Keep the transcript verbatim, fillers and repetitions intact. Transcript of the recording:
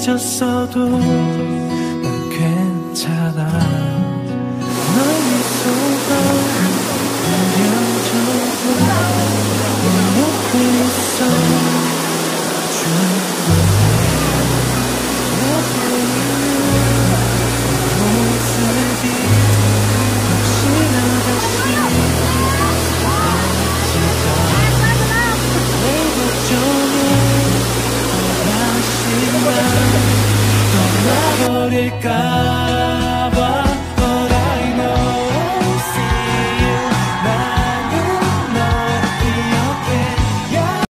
잊었어도 난 괜찮아. 널 미소가 그려져도 내 옆에 있어 충분해. 내 보이는 모습이 혹시나 다시 사라질까 내 걱정에 떠나버릴까.